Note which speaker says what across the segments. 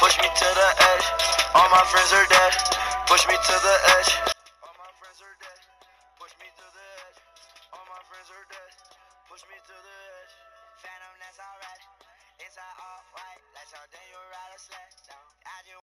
Speaker 1: Push me to the edge. All my friends are dead. Push me to the edge. All my friends are dead. Push me to the edge. All my friends are dead. Push me to the edge. Phantom, that's alright. Inside all white. Lights out, then you ride a sled down. I just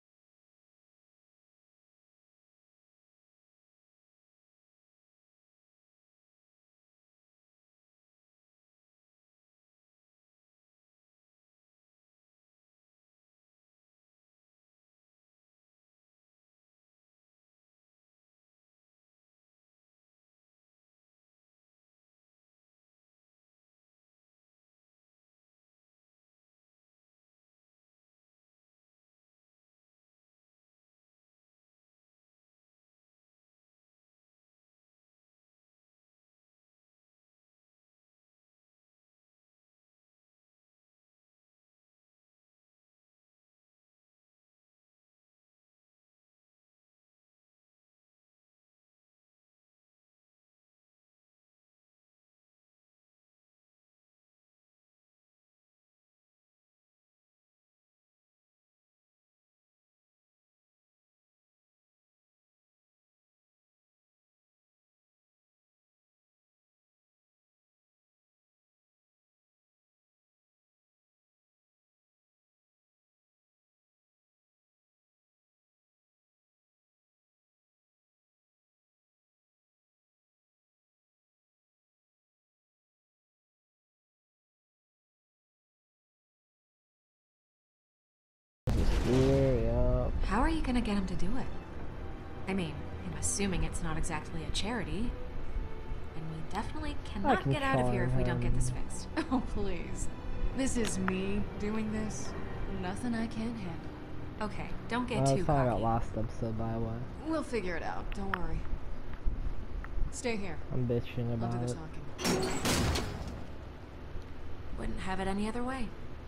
Speaker 2: How are you gonna get him to do it? I mean, I'm assuming it's not exactly a charity. And we definitely cannot get out of here if we don't get this fixed.
Speaker 3: Oh, please. This is me doing this. Nothing I can't handle.
Speaker 2: Okay, don't get too
Speaker 4: cocky.
Speaker 2: cocky.
Speaker 4: Last episode, by the way.
Speaker 3: We'll figure it out. Don't worry. Stay here.
Speaker 4: I'm bitching about
Speaker 3: I'll do the
Speaker 4: it.
Speaker 3: talking.
Speaker 2: Wouldn't have it any other way.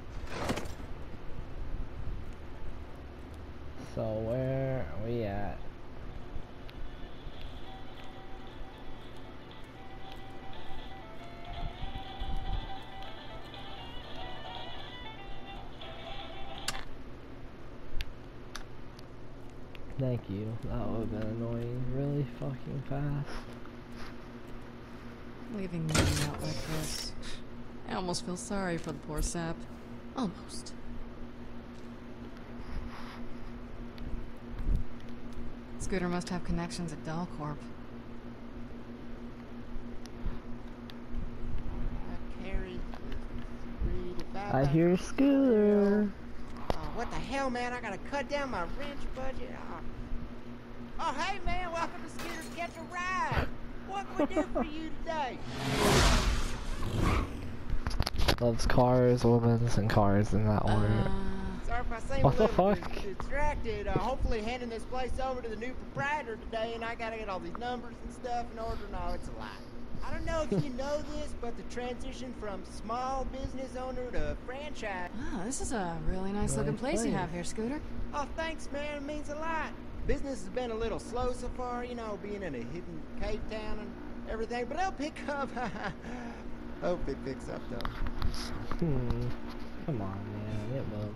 Speaker 4: So where are we at? Thank you. That would have been annoying really fucking fast.
Speaker 3: Leaving me out like this. I almost feel sorry for the poor sap. Almost. Scooter must have connections at Dalcorp.
Speaker 4: I hear Scooter.
Speaker 5: Oh, what the hell, man? I gotta cut down my wrench budget. Oh, hey, man, welcome to Scooter's Catch a Ride. What can we do for you today?
Speaker 4: Loves cars, women's, and cars in that order.
Speaker 5: Sorry if I seem
Speaker 4: What
Speaker 5: a
Speaker 4: the
Speaker 5: little
Speaker 4: fuck?
Speaker 5: distracted. Hopefully handing this place over to the new proprietor today, and I gotta get all these numbers and stuff in order. No, it's a lie. I don't know if you know this, but the transition from small business owner to franchise.
Speaker 3: Wow, this is a really nice looking place you have here, Scooter.
Speaker 5: Oh, thanks, man. It means a lot. Business has been a little slow so far, you know, being in a hidden cave town and everything, but it'll pick up. Hope it picks up, though.
Speaker 4: Come on, man. It will.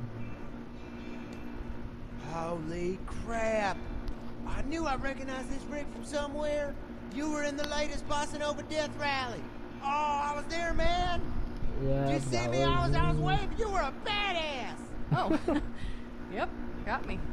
Speaker 5: Holy crap. I knew I recognized this rig from somewhere. You were in the latest Bossa Nova Death Rally. Oh, I was there, man.
Speaker 4: Yeah,
Speaker 5: Did you see me? I was waving. You were a badass.
Speaker 3: Oh. Yep, got me.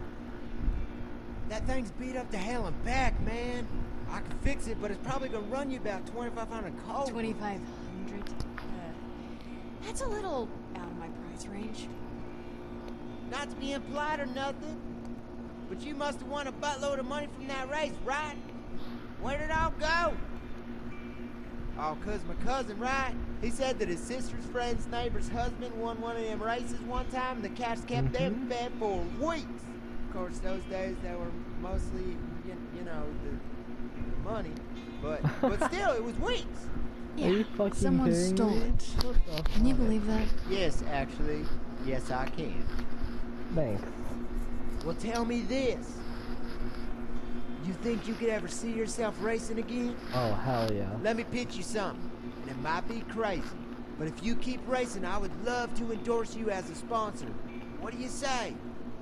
Speaker 5: That thing's beat up to hell and back, man. I can fix it, but it's probably gonna run you about 2,500 cold.
Speaker 3: 2,500. That's a little out of my price range.
Speaker 5: Not to be impolite or nothing, but you must have won a buttload of money from that race, right? Where'd it all go? Oh, 'cause my cousin, right? He said that his sister's friend's neighbor's husband won one of them races one time, and the cats kept them fed for weeks. Of course, those days they were mostly, you know, the money, but still, it was weeks.
Speaker 4: Are you
Speaker 3: Yeah,
Speaker 4: fucking
Speaker 3: someone
Speaker 4: kidding
Speaker 3: stole
Speaker 4: me?
Speaker 3: it. Can you believe that?
Speaker 5: Yes, actually, yes, I can.
Speaker 4: Thanks.
Speaker 5: Well, tell me this. You think you could ever see yourself racing again?
Speaker 4: Oh, hell yeah.
Speaker 5: Let me pitch you something, and it might be crazy, but if you keep racing, I would love to endorse you as a sponsor. What do you say?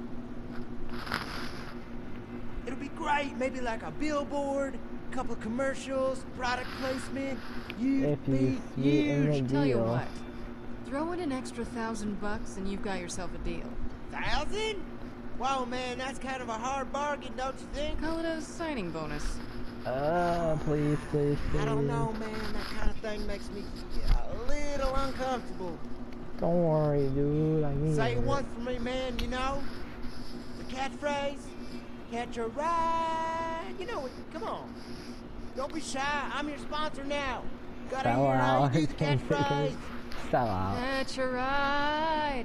Speaker 5: It'll be great. Maybe like a billboard, a couple of commercials, product placement. You'd be huge.
Speaker 3: Tell you what, throw in an extra $1,000 and you've got yourself a deal.
Speaker 5: 1,000? Whoa, man, that's kind of a hard bargain, don't you think?
Speaker 3: Call it a signing bonus.
Speaker 4: Please, please, please.
Speaker 5: I don't know, man. That kind of thing makes me a little uncomfortable.
Speaker 4: Don't worry, dude. I mean
Speaker 5: Say it once for me, man, you know? The catchphrase, catch a ride. You know it. Come on. Don't be shy. I'm your sponsor now. Gotta
Speaker 4: Sell
Speaker 5: hear how
Speaker 4: out.
Speaker 5: you do the catchphrase.
Speaker 4: Sell out.
Speaker 3: Catch a ride.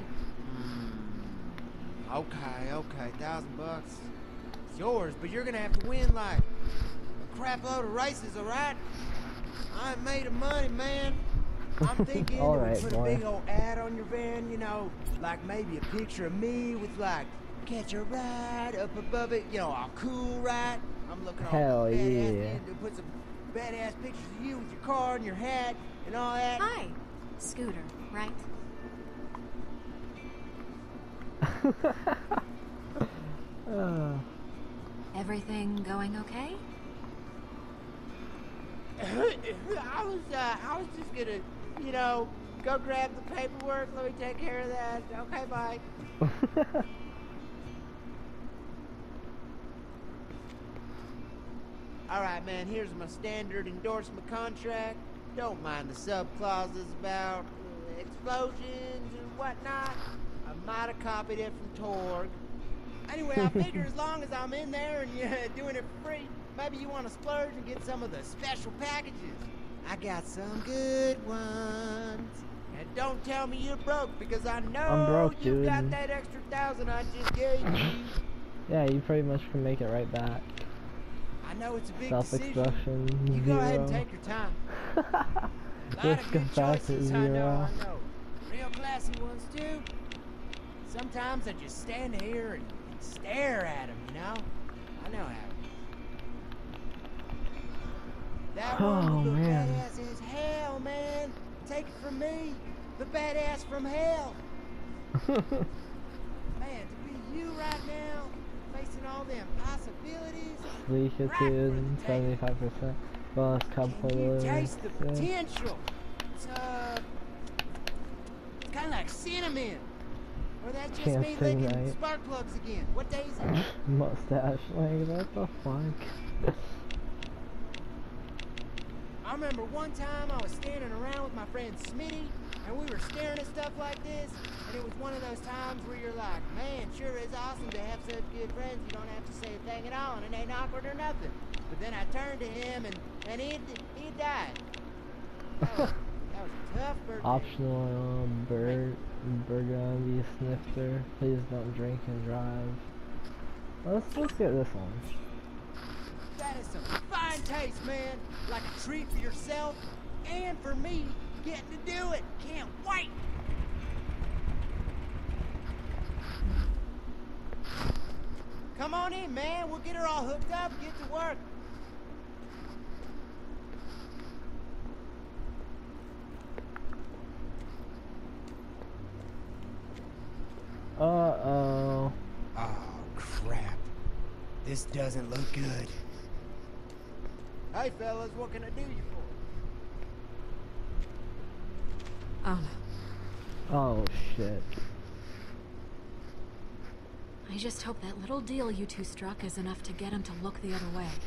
Speaker 5: Okay, $1,000. It's yours, but you're gonna have to win like a crap load of races, alright? I ain't made of money, man. I'm thinking
Speaker 4: All
Speaker 5: that
Speaker 4: right,
Speaker 5: we put
Speaker 4: boy.
Speaker 5: a big old ad on your van, you know, like maybe a picture of me with like catch a ride up above it, you know, all cool, right? I'm looking all
Speaker 4: Hell
Speaker 5: badass,
Speaker 4: yeah.
Speaker 5: man, to put some badass pictures of you with your car and your hat and all that.
Speaker 2: Hi, Scooter, right? Everything going okay?
Speaker 5: I was just gonna, you know, go grab the paperwork. Let me take care of that. Okay, bye. All right, man. Here's my standard endorsement contract. Don't mind the sub-clauses about explosions and whatnot. I might have copied it from Torg. Anyway, I figure as long as I'm in there and you're doing it for free, maybe you want to splurge and get some of the special packages. I got some good ones. And don't tell me you're broke, because I know
Speaker 4: I'm broke,
Speaker 5: you
Speaker 4: dude.
Speaker 5: got that extra 1,000 I just gave you.
Speaker 4: Yeah, you pretty much can make it right back.
Speaker 5: I know it's a big decision.
Speaker 4: Self-expression,
Speaker 5: You go ahead and
Speaker 4: zero.
Speaker 5: take your time. A lot
Speaker 4: Risk
Speaker 5: of good
Speaker 4: of fact is
Speaker 5: choices, I know,
Speaker 4: zero.
Speaker 5: I know. Real classy ones, too. Sometimes I just stand here and stare at them, you know? I know how. That one
Speaker 4: Oh,
Speaker 5: would look
Speaker 4: man.
Speaker 5: badass as hell, man. Take it from me, the badass from hell. Man, to be you right now, facing all them possibilities.
Speaker 4: Leak
Speaker 5: right for
Speaker 4: it
Speaker 5: the
Speaker 4: in
Speaker 5: taking.
Speaker 4: 75%. Bonus couple
Speaker 5: Can you
Speaker 4: of
Speaker 5: taste the potential? It's kind of like cinnamon. Or that's just
Speaker 4: Can't
Speaker 5: me
Speaker 4: say
Speaker 5: licking
Speaker 4: right.
Speaker 5: spark plugs again. What day is it?
Speaker 4: mustache. Like, what the fuck?
Speaker 5: I remember one time I was standing around with my friend Smitty, and we were staring at stuff like this, and it was one of those times where you're like, man, sure is awesome to have such good friends. You don't have to say a thing at all, and it ain't awkward or nothing. But then I turned to him, and he died. That was a tough birthday.
Speaker 4: Optional burgundy snifter. Please don't drink and drive. Let's get this one.
Speaker 5: That is some fine taste, man. Like a treat for yourself and for me getting to do it. Can't wait. Come on in, man. We'll get her all hooked up and get to work.
Speaker 4: Uh-oh.
Speaker 5: Oh, crap. This doesn't look good. Hey, fellas, what can I do you for?
Speaker 2: Oh no.
Speaker 4: Oh, shit.
Speaker 2: I just hope that little deal you two struck is enough to get him to look the other way.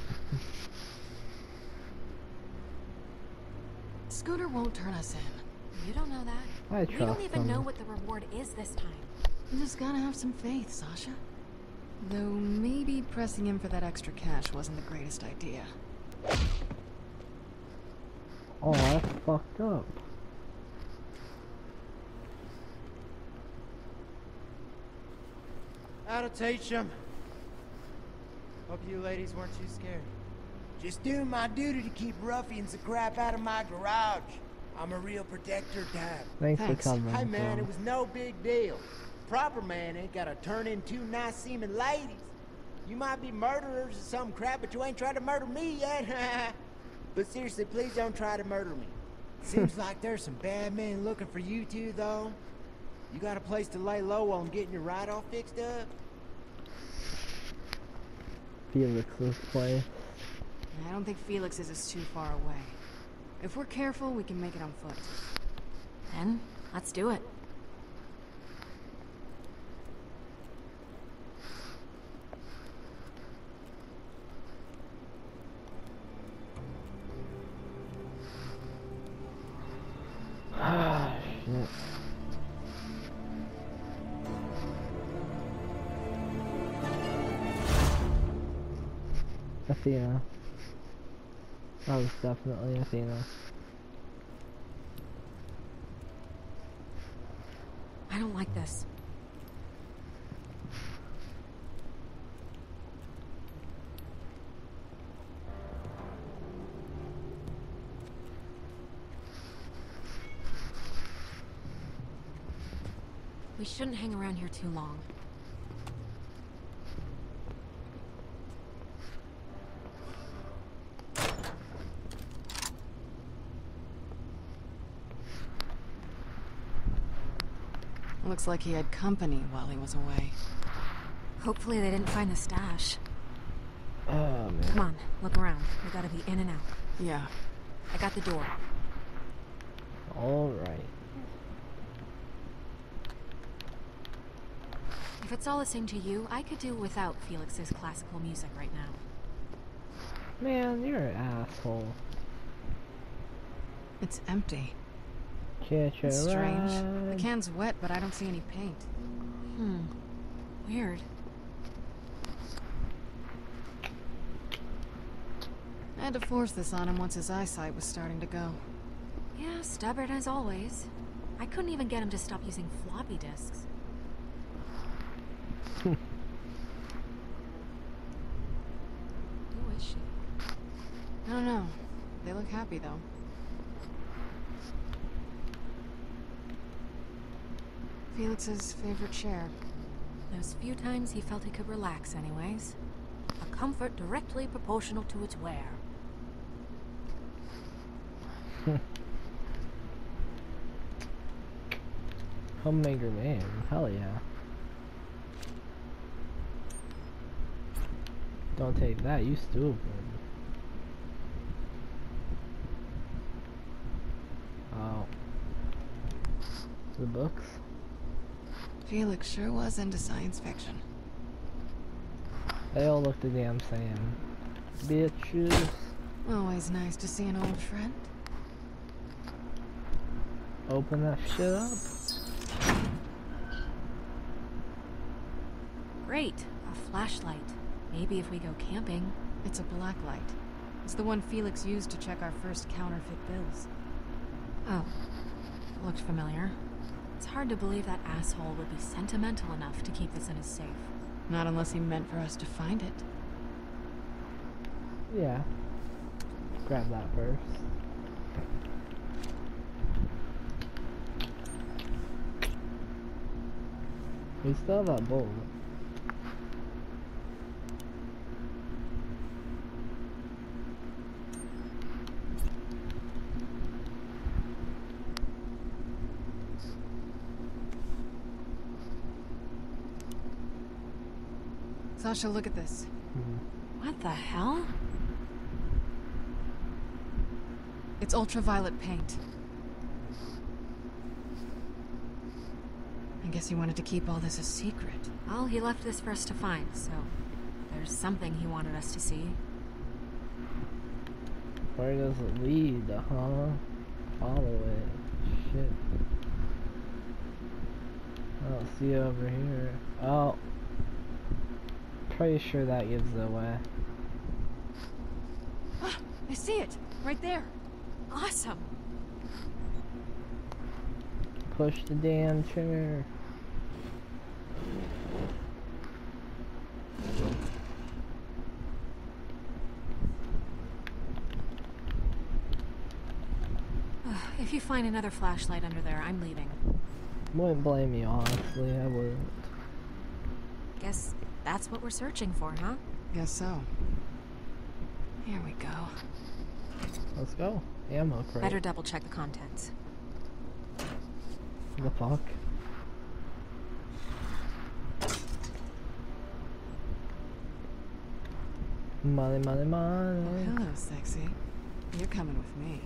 Speaker 3: Scooter won't turn us in.
Speaker 2: You don't know that.
Speaker 4: I
Speaker 2: We don't
Speaker 4: trust
Speaker 2: even
Speaker 4: him.
Speaker 2: know what the reward is this time.
Speaker 3: You just gotta have some faith, Sasha. Though maybe pressing him for that extra cash wasn't the greatest idea.
Speaker 4: Oh, that's fucked up.
Speaker 5: That'll teach them. Hope you ladies weren't too scared. Just doing my duty to keep ruffians the crap out of my garage. I'm a real protector type.
Speaker 4: Thanks
Speaker 3: Thanks.
Speaker 4: for covering.
Speaker 5: Hey man,
Speaker 4: Phil.
Speaker 5: it was no big deal. Proper man ain't gotta turn in two nice seeming ladies. You might be murderers or some crap, but you ain't tried to murder me yet. But seriously, please don't try to murder me. Seems like there's some bad men looking for you two, though. You got a place to lay low while I'm getting your ride all fixed up?
Speaker 4: Felix's place.
Speaker 3: I don't think Felix's is too far away. If we're careful, we can make it on foot.
Speaker 2: Then, let's do it.
Speaker 4: Ah, shit. Athena. That was definitely Athena.
Speaker 2: I don't like this. We shouldn't hang around here too long.
Speaker 3: Looks like he had company while he was away.
Speaker 2: Hopefully they didn't find the stash.
Speaker 4: Oh, man.
Speaker 2: Come on, look around. We gotta be in and out.
Speaker 3: Yeah.
Speaker 2: I got the door.
Speaker 4: Alright.
Speaker 2: If it's all the same to you, I could do without Felix's classical music right now.
Speaker 4: Man, you're an asshole.
Speaker 3: It's empty.
Speaker 4: Catch a
Speaker 3: It's strange.
Speaker 4: ride.
Speaker 3: The can's wet, but I don't see any paint.
Speaker 2: Weird.
Speaker 3: I had to force this on him once his eyesight was starting to go.
Speaker 2: Yeah, stubborn as always. I couldn't even get him to stop using floppy disks.
Speaker 3: Who is she? I don't know. They look happy, though. Felix's favorite chair.
Speaker 2: Those few times he felt he could relax anyways. A comfort directly proportional to its wear.
Speaker 4: Homemaker man. Hell yeah. Don't take that, you stupid. Oh. The books?
Speaker 3: Felix sure was into science fiction.
Speaker 4: They all look the damn same. Bitches.
Speaker 3: Always nice to see an old friend.
Speaker 4: Open that shit up.
Speaker 2: Great, a flashlight. Maybe if we go camping.
Speaker 3: It's a black light. It's the one Felix used to check our first counterfeit bills.
Speaker 2: Oh, looked familiar. It's hard to believe that asshole would be sentimental enough to keep this in his safe.
Speaker 3: Not unless he meant for us to find it.
Speaker 4: Yeah. Grab that first. We still have that bowl.
Speaker 3: Sasha, look at this.
Speaker 2: What the hell?
Speaker 3: It's ultraviolet paint. I guess he wanted to keep all this a secret.
Speaker 2: Well, he left this for us to find, so there's something he wanted us to see.
Speaker 4: Where does it lead, huh? Follow it. Shit. I don't see it over here. Oh. Pretty sure that gives it away.
Speaker 3: Ah, I see it! Right there!
Speaker 2: Awesome!
Speaker 4: Push the damn chair.
Speaker 2: If you find another flashlight under there, I'm leaving.
Speaker 4: Wouldn't blame you, honestly. I wouldn't.
Speaker 2: Guess that's what we're searching for, huh?
Speaker 3: Guess so. Here we go.
Speaker 4: Let's go. Ammo crate.
Speaker 2: Better double check the contents.
Speaker 4: The fuck? Money, money,
Speaker 3: Oh,
Speaker 4: money.
Speaker 3: hello, sexy. You're coming with me.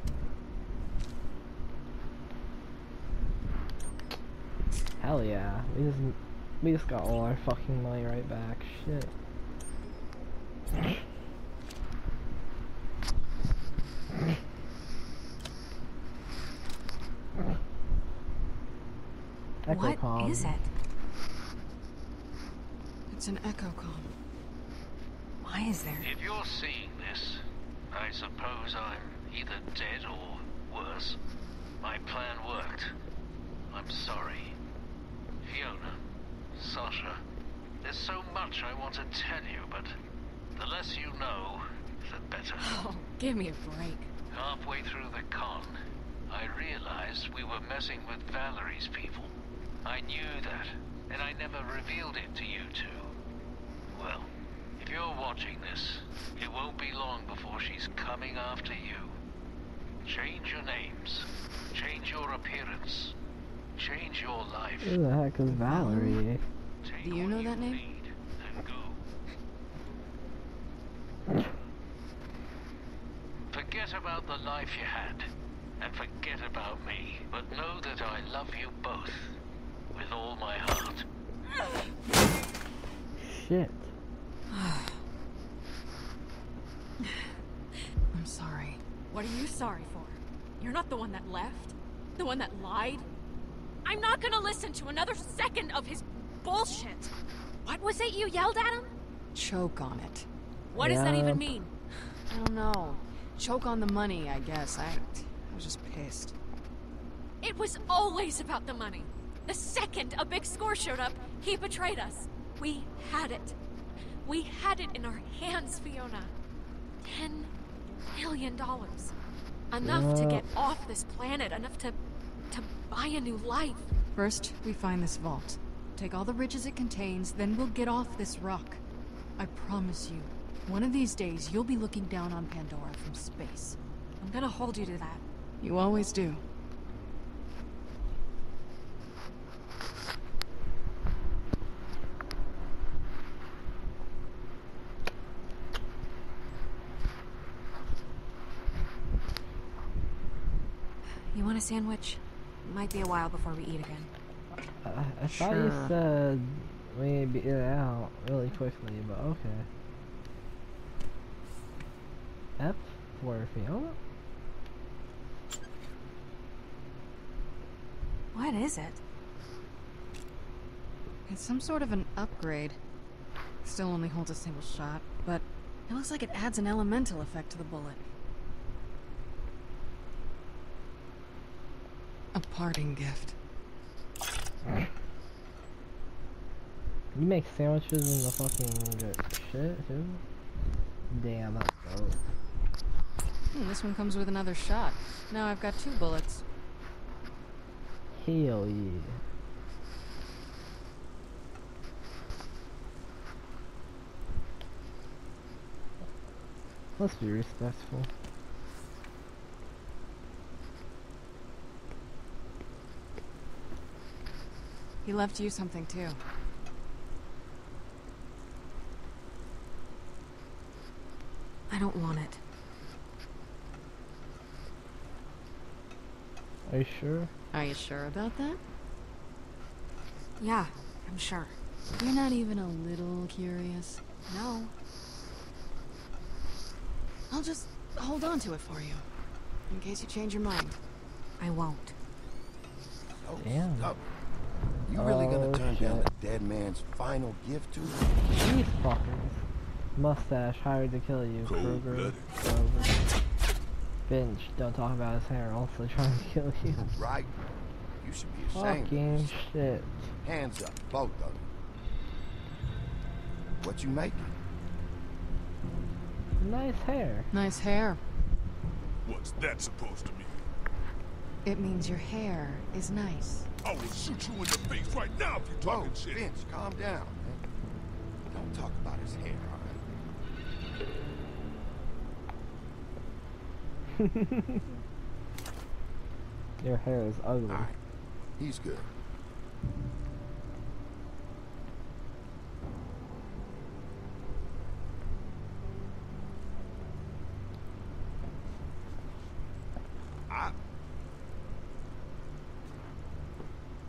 Speaker 4: Hell yeah. We just got all our fucking money right back. Shit.
Speaker 2: What is it?
Speaker 3: It's an echocom.
Speaker 2: Why is there?
Speaker 6: If you're seeing this, I suppose I'm either dead or worse. My plan worked. I'm sorry. Fiona, Sasha, there's so much I want to tell you, but the less you know, the better.
Speaker 3: Oh, give me a break.
Speaker 6: Halfway through the con, I realized we were messing with Valerie's people. I knew that, and I never revealed it to you two. Well, if you're watching this, it won't be long before she's coming after you. Change your names. Change your appearance. Change your life.
Speaker 4: Who the heck is Valerie?
Speaker 6: Take
Speaker 3: Do you know
Speaker 6: what
Speaker 3: that name?
Speaker 6: need and go. Forget about the life you had, and forget about me. But know that I love you both with all my heart.
Speaker 4: Shit.
Speaker 3: I'm sorry.
Speaker 2: What are you sorry for? You're not the one that left? The one that lied? I'm not gonna listen to another second of his bullshit! What was it you yelled at him?
Speaker 3: Choke on it.
Speaker 2: What does that
Speaker 4: Yeah.
Speaker 2: even mean?
Speaker 3: I don't know. Choke on the money, I guess. I was just pissed.
Speaker 2: It was always about the money. The second a big score showed up, he betrayed us. We had it. We had it in our hands, Fiona. $10 million. Enough to
Speaker 4: Yeah.
Speaker 2: get off this planet, enough to buy a new life.
Speaker 3: First, we find this vault. Take all the riches it contains, then we'll get off this rock. I promise you, one of these days you'll be looking down on Pandora from space.
Speaker 2: I'm gonna hold you to that.
Speaker 3: You always do.
Speaker 2: You want a sandwich? Might be a while before we eat again.
Speaker 4: I thought you
Speaker 3: Sure.
Speaker 4: said we beat it out really quickly, but okay. F for Fiona?
Speaker 2: What is it?
Speaker 3: It's some sort of an upgrade. Still only holds a single shot, but it looks like it adds an elemental effect to the bullet. A parting gift.
Speaker 4: You make sandwiches in the fucking shit too? Damn, that's dope.
Speaker 3: This one comes with another shot. Now I've got 2 bullets.
Speaker 4: Hell yeah. Let's be respectful.
Speaker 3: He left you something too.
Speaker 2: I don't want it.
Speaker 4: Are you sure?
Speaker 3: Are you sure about that?
Speaker 2: Yeah, I'm sure.
Speaker 3: You're not even a little curious.
Speaker 2: No.
Speaker 3: I'll just hold on to it for you, in case you change your mind.
Speaker 2: I won't.
Speaker 7: Oh,
Speaker 4: Damn.
Speaker 7: stop. You really gonna
Speaker 4: Oh,
Speaker 7: turn down
Speaker 4: shit.
Speaker 7: a dead man's final gift to him?
Speaker 4: These fuckers. Mustache hired to kill you. Kroger.
Speaker 7: Cold-blooded.
Speaker 4: Kroger. Finch, don't talk about his hair, also trying to kill you.
Speaker 7: Right? You should be ashamed. of
Speaker 4: Fucking
Speaker 7: yourself.
Speaker 4: shit.
Speaker 7: Hands up, both of you. What you making?
Speaker 4: Nice hair.
Speaker 3: Nice hair.
Speaker 8: What's that supposed to mean?
Speaker 3: It means your hair is nice.
Speaker 8: I will shoot you in the face right now if you're
Speaker 7: Whoa,
Speaker 8: talking shit.
Speaker 7: Vince, calm down, man. Don't talk about his hair, alright?
Speaker 4: Your hair is ugly.
Speaker 7: Alright. He's good.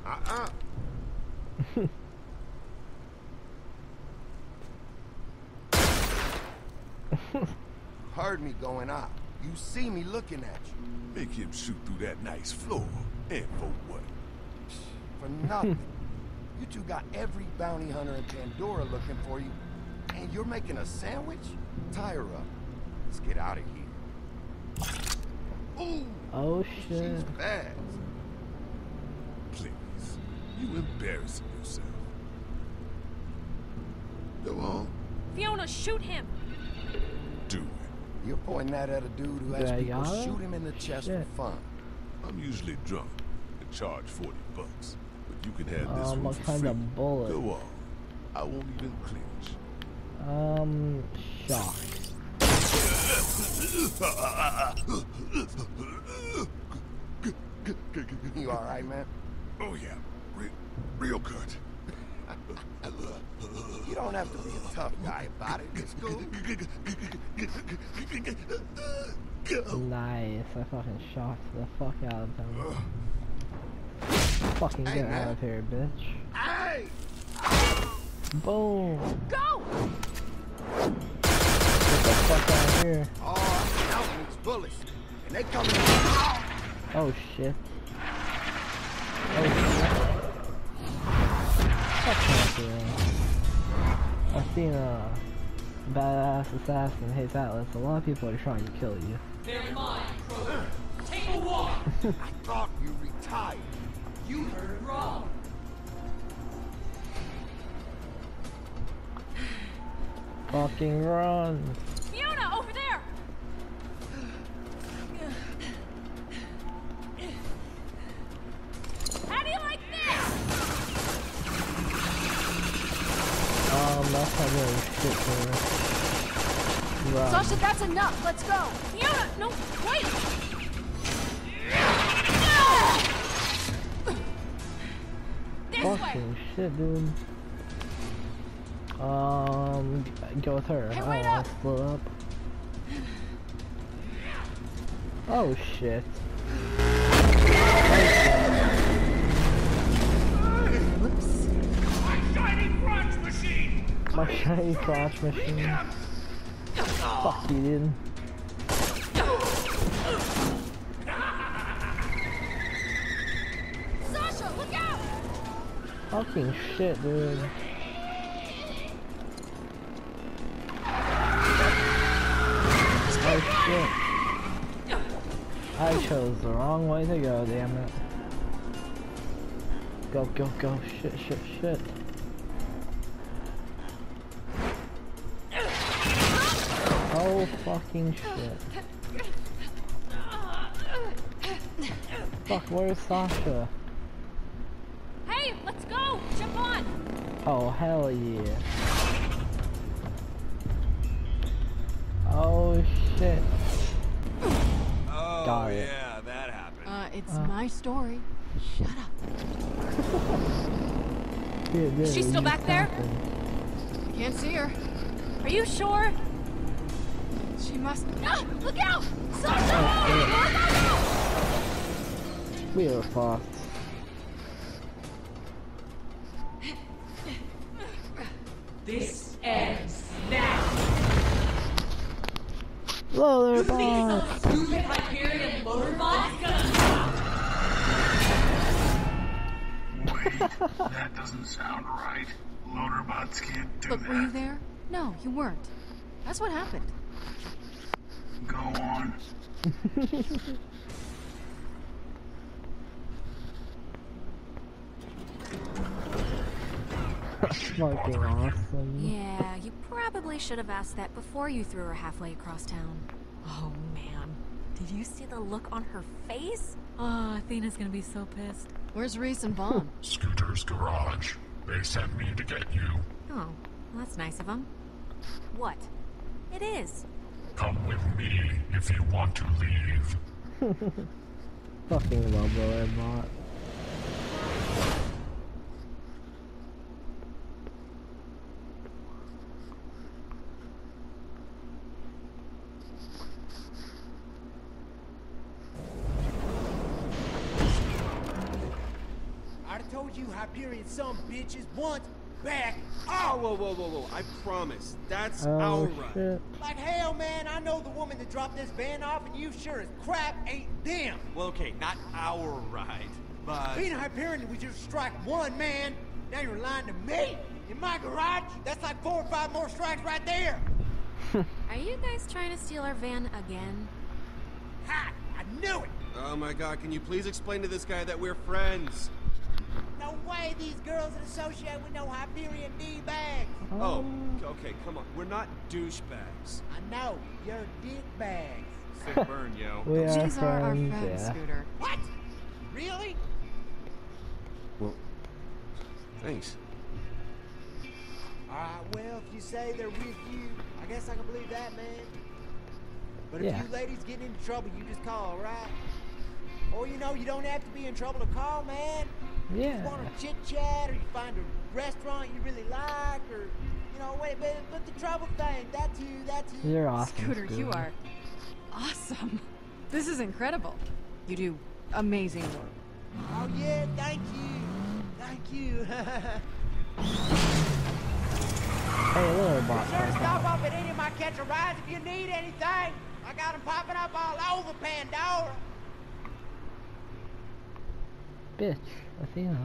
Speaker 7: Heard me going out. You see me looking at you.
Speaker 8: Make him shoot through that nice floor. And for what?
Speaker 7: For nothing. You two got every bounty hunter in Pandora looking for you. And you're making a sandwich? Tie her up. Let's get out of here. Ooh!
Speaker 4: Oh shit.
Speaker 7: She's fast.
Speaker 8: Please. You embarrassing yourself. Go on.
Speaker 2: Fiona, shoot him!
Speaker 8: Do it.
Speaker 7: You're pointing that at a dude who has
Speaker 4: Yeah,
Speaker 7: people
Speaker 4: yeah.
Speaker 7: shoot him in the chest
Speaker 4: Shit.
Speaker 7: for fun.
Speaker 8: I'm usually drunk and charge $40. But you can have this one
Speaker 4: What
Speaker 8: for
Speaker 4: kind
Speaker 8: free.
Speaker 4: of bullet?
Speaker 8: Go on. I won't even clinch.
Speaker 4: Shock.
Speaker 7: You alright, man?
Speaker 8: Oh yeah, real good.
Speaker 7: You don't have to be a tough guy about it. It's cool.
Speaker 4: Nice. I fucking shocked the fuck out of them. Fucking
Speaker 7: Hey,
Speaker 4: get
Speaker 7: man.
Speaker 4: out of here, bitch.
Speaker 7: Hey!
Speaker 4: Boom.
Speaker 2: Go!
Speaker 4: Get the fuck out of here.
Speaker 7: Oh, I'm counting these bullets. And they coming.
Speaker 4: Oh shit. Oh shit. Fuck that girl. I've seen a badass assassin hates Atlas. A lot of people are trying to kill you.
Speaker 9: They're mine, Kroger. Take a walk.
Speaker 7: I thought you retired.
Speaker 9: You heard wrong.
Speaker 4: Fucking run.
Speaker 2: Fiona, over there! How do you like this?
Speaker 4: That's not really shit for her. Run.
Speaker 2: Sasha, that's enough. Let's go. Fiona, no, wait. This way.
Speaker 4: Fucking shit, dude. Go with her.
Speaker 2: Hey, wait
Speaker 4: Oh,
Speaker 2: up.
Speaker 4: split up. Oh shit.
Speaker 2: Whoops.
Speaker 9: My shiny crotch machine.
Speaker 4: My shiny crotch machine. Fuck you, dude.
Speaker 2: Sasha, look out!
Speaker 4: Fucking shit, dude. Oh shit. I chose the wrong way to go, damn it. Go, go, go. Shit, shit, shit. Oh fucking shit. Fuck, where's Sasha?
Speaker 2: Hey, let's go. Jump on.
Speaker 4: Oh, hell yeah. Oh shit.
Speaker 7: Oh,
Speaker 4: Got it.
Speaker 7: yeah, that happened.
Speaker 3: It's my story. Shut up.
Speaker 2: Is she still back there?
Speaker 3: I can't see her.
Speaker 2: Are you sure?
Speaker 3: She must.
Speaker 2: Ah, look out! Sasha!
Speaker 4: We are fucked.
Speaker 9: This ends now.
Speaker 4: Loader
Speaker 9: Think
Speaker 4: box!
Speaker 9: some stupid Hyperion motorbot gonna stop?
Speaker 8: That doesn't sound right. Loaderbots can't do
Speaker 3: Look, were you there? No, you weren't. That's what happened.
Speaker 8: Go on.
Speaker 4: Fucking awesome.
Speaker 2: Yeah, you probably should have asked that before you threw her halfway across town. Oh, man. Did you see the look on her face? Oh, Athena's gonna be so pissed.
Speaker 3: Where's Reese and Vaughn?
Speaker 10: Scooter's garage. They sent me to get you.
Speaker 2: Oh, well, that's nice of them. What? It is.
Speaker 10: Come with me if you want to leave.
Speaker 4: Fucking love the bot.
Speaker 5: I'd have told you Hyperion some bitches once. Back
Speaker 11: Oh, whoa. I promise. That's
Speaker 4: Oh,
Speaker 11: our ride.
Speaker 4: shit.
Speaker 5: like hell, man. I know the woman that dropped this van off, and you sure as crap ain't them.
Speaker 11: Well, okay, not our ride, but...
Speaker 5: Being Hyperion, we just strike one, man. Now you're lying to me? In my garage? That's like 4 or 5 more strikes right there.
Speaker 2: Are you guys trying to steal our van again?
Speaker 5: Ha! I knew it!
Speaker 11: Oh my god, can you please explain to this guy that we're friends?
Speaker 5: No way these girls would associate with no Hyperion D-bags.
Speaker 11: Oh, okay, come on. We're not douchebags.
Speaker 5: I know, you're dick bags.
Speaker 11: Sick burn, yo.
Speaker 4: We are
Speaker 3: These are our
Speaker 4: friends,
Speaker 3: friends,
Speaker 4: yeah.
Speaker 3: Scooter.
Speaker 5: What? Really?
Speaker 11: Well, thanks.
Speaker 5: Alright, well, if you say they're with you, I guess I can believe that, man. But if
Speaker 4: Yeah.
Speaker 5: you ladies get into trouble, you just call, right? Or, you know, you don't have to be in trouble to call, man. You
Speaker 4: Yeah.
Speaker 5: want to chit-chat, or you find a restaurant you really like, or, you know, wait, but the trouble thing, that's you.
Speaker 4: You're awesome,
Speaker 3: Scooter, you are awesome. This is incredible. You do amazing work.
Speaker 5: Oh, yeah, thank you.
Speaker 4: Hey, little bot.
Speaker 5: Sure, stop up at any of my catch-a rides if you need anything. I got them popping up all over Pandora.
Speaker 4: Bitch, Athena.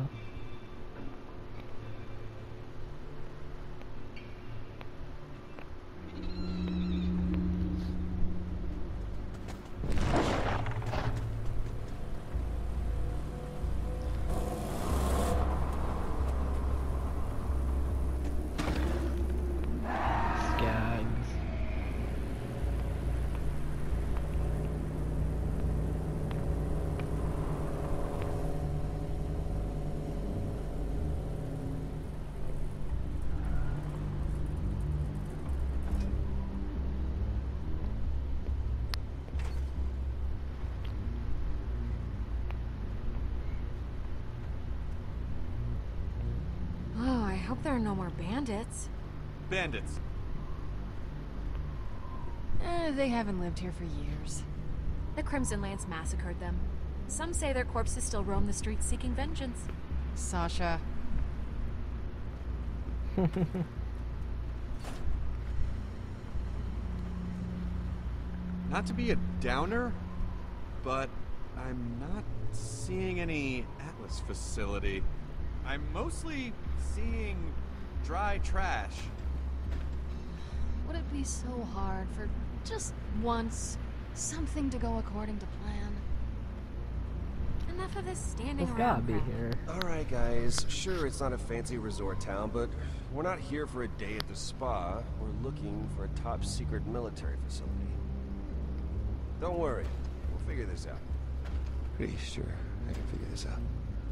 Speaker 4: Skags.
Speaker 2: Oh, I hope there are no more bandits.
Speaker 11: Bandits.
Speaker 3: They haven't lived here for years.
Speaker 2: The Crimson Lance massacred them. Some say their corpses still roam the streets seeking vengeance.
Speaker 3: Sasha.
Speaker 11: Not to be a downer, but I'm not seeing any Atlas facility. I'm mostly seeing dry trash.
Speaker 3: Would it be so hard for just once something to go according to plan?
Speaker 2: Enough of this standing
Speaker 4: It's
Speaker 2: around
Speaker 4: gotta be
Speaker 2: crap.
Speaker 4: here.
Speaker 12: Alright guys, sure it's not a fancy resort town, but we're not here for a day at the spa. We're looking for a top secret military facility. Don't worry, we'll figure this out.
Speaker 7: Pretty sure I can figure this out.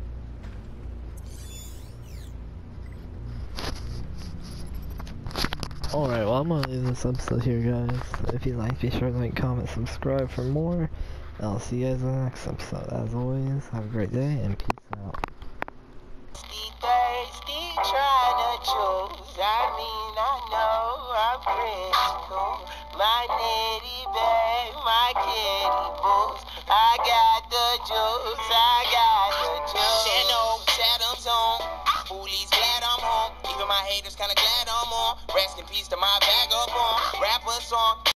Speaker 4: Alright, well I'm gonna leave this episode here, guys. If you like, be sure to like, comment, subscribe for more. I'll see you guys in the next episode. As always, have a great day and peace out.
Speaker 1: Thirsty, trying to choose. I mean, I know I'm critical. My nitty bag, my kitty boots. I got the juice, I got the juice. Channel, Chatham's on. Foolies glad I'm home. Even my haters kinda glad I'm on. Rest in peace to my vagabond. Rapper song.